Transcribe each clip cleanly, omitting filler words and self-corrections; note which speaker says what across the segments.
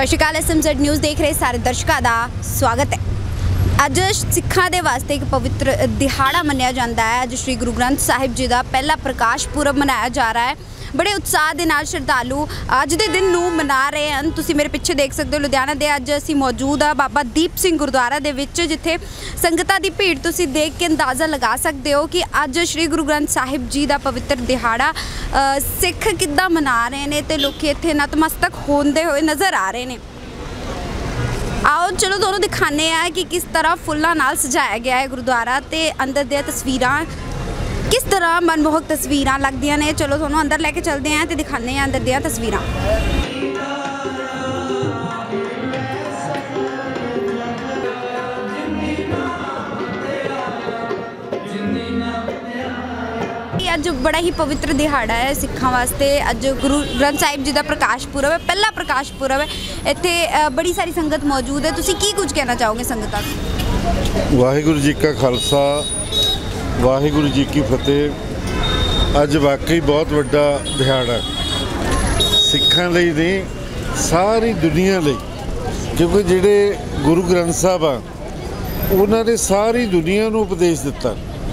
Speaker 1: सत श्री अकाल। SMZ news देख रहे सारे दर्शकों का स्वागत है। अज सिखां दे वास्ते एक पवित्र दिहाड़ा मन्निया जाता है। अज श्री गुरु ग्रंथ साहिब जी का पहला प्रकाश पुरब मनाया जा रहा है। बड़े उत्साह के नाल श्रद्धालु अज के दिन नूं मना रहे हैं। तुसीं मेरे पिछे देख सकते हो लुधियाना दे अज असीं मौजूद आ बाबा दीप सिंह गुरुद्वारा दे विच, जिथे संगतां दी भीड़ तुसीं देख के अंदाज़ा लगा सकते हो कि अज श्री गुरु ग्रंथ साहिब जी का पवित्र दिहाड़ा सिख किद्दां मना रहे हैं ते लोकी इत्थे नतमस्तक होंदे हुए नज़र आ रहे हैं। आओ चलो दोनों दिखाने हैं कि किस तरह फुल्लां नाल सजाया गया है गुरुद्वारा ते अंदर दी तस्वीरां किस तरह मनमोहक तस्वीरां लगदियां ने। चलो थोनों अंदर लैके चलते हैं तो दिखाने हैं अंदर दी तस्वीरां। अज बड़ा ही पवित्र दिहाड़ा है सिखां वास्ते। अज गुरु ग्रंथ साहिब जी का प्रकाश पुरब है, पहला प्रकाश पुरब है। इत्थे बड़ी सारी संगत मौजूद है। तुसीं की कुछ कहना चाहोगे संगतां नूं?
Speaker 2: वाहिगुरू जी का खालसा, वाहिगुरू जी की फतेह। अज वाकई बहुत वड्डा दिहाड़ा सिखां लई नहीं, सारी दुनिया लई, क्योंकि जिहड़े गुरु ग्रंथ साहब आ उन्हां ने सारी दुनिया नूं उपदेश दिता।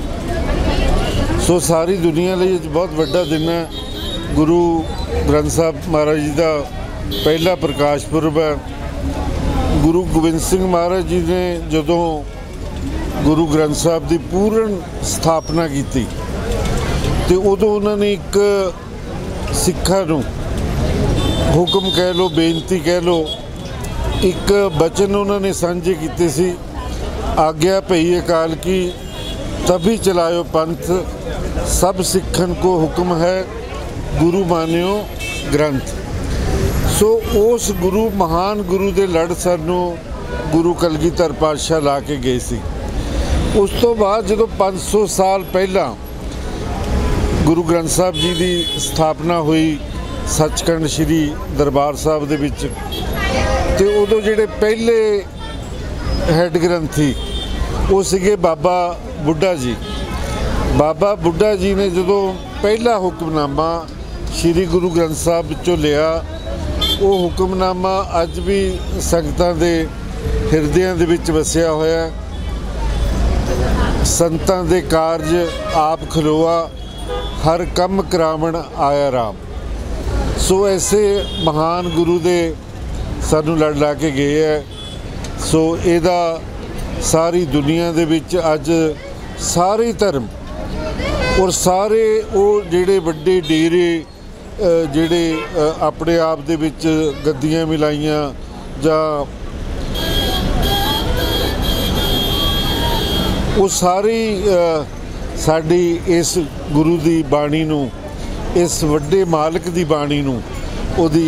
Speaker 2: सो सारी दुनिया लई बहुत वड्डा दिन है। गुरु ग्रंथ साहब महाराज जी का पहला प्रकाश पुरब है। गुरु गोबिंद सिंह महाराज जी ने जदों गुरु ग्रंथ साहब की पूर्ण स्थापना की तो उदों उन्होंने एक सिखां नूं हुक्म कह लो, बेनती कह लो, एक बचन उन्होंने सांझे कीते सी, आज्ञा पई अकाल की तभी चलायो पंथ, सब सिखन को हुक्म है गुरु मानियो ग्रंथ। सो उस गुरु महान गुरु दे लड़ सानू गुरु कलगीधर पातशाह ला के गए सी। उस तो बाद जो 500 साल पहला गुरु ग्रंथ साहब जी की स्थापना हुई सचखंड श्री दरबार साहब दे विच, ते उदों जिहड़े पहले हैड ग्रंथी वो सिगे बाबा बुढ़ा जी। बाबा बुढ़ा जी ने जो पहला हुक्मनामा श्री गुरु ग्रंथ साहब विचों लिया, वो हुक्मनामा अज भी संगतां दे हिरदियां दे विच वसिया होया। संतां दे कारज आप खलोआ, हर कम करावण आया राम। सो ऐसे महान गुरु दे सानू लड़ ला के गए है। सो इहदा सारी दुनिया दे विच अज सारे धर्म और सारे वो जिहड़े वड्डे डेरे जिहड़े अपने आप दे विच गद्दियां मिलाइयां जां वो सारी साडी इस गुरु दी बाणी नूं, इस वड्डे मालिक दी बाणी नूं ओदी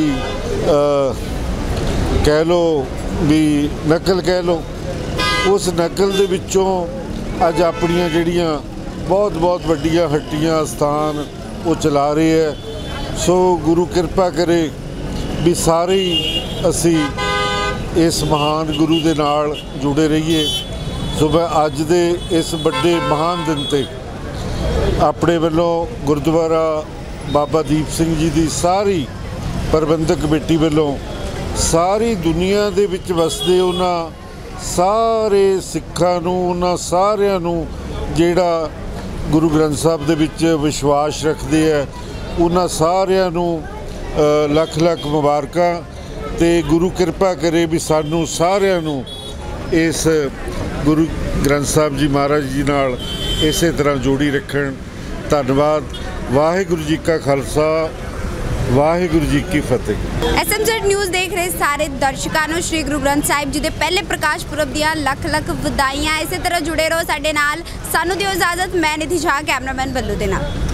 Speaker 2: कह लो भी नकल कह लो, उस नकल दे विचों अज अपनियां जिहड़ियां बहुत बहुत वड्डियां हट्टियां स्थान वो चला रहे हैं। सो गुरु कृपा करे भी सारे असी इस महान गुरु दे नाल जुड़े रहिए। सो मैं अज दे इस बड़े महान दिन ते अपने वालों गुरुद्वारा बाबा दीप सिंह जी की सारी प्रबंधक कमेटी वालों सारी दुनिया दे विच वसदे उन्हां सारे सिखां नूं, उन्हां सारिआं नूं जिहड़ा गुरु ग्रंथ साहब दे विच विश्वास रखते हैं उन्हां सारिआं नूं लख लख मुबारकां। ते गुरु कृपा करे भी सानू सारिआं नूं इस गुरु ग्रंथ साहब जी महाराज जी नाल इसे तरह जोड़ी रखण। धन्नवाद। वाहिगुरू जी का खालसा, वाहिगुरू जी की फतेह।
Speaker 1: SMZ न्यूज़ देख रहे सारे दर्शकों को श्री गुरु ग्रंथ साहिब जी के पहले प्रकाश पुरब दियां लख लख वधाइयां। इस तरह जुड़े रहो साडे नाल। सानू दिओ इजाजत। मैं निधि झा, कैमरामैन बल्लू दे नाल।